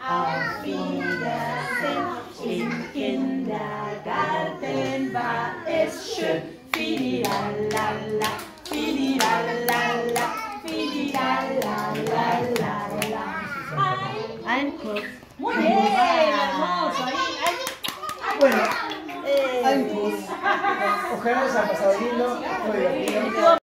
Auf Wiedersehen, im Kindergarten war es schön. Fidi-la-la-la, Fidi-la-la-la, Fidi-la-la-la-la. Ein Kuss. Muy bien, hermoso. Bueno, hay un Ojalá les haya pasado lindo, muy divertido.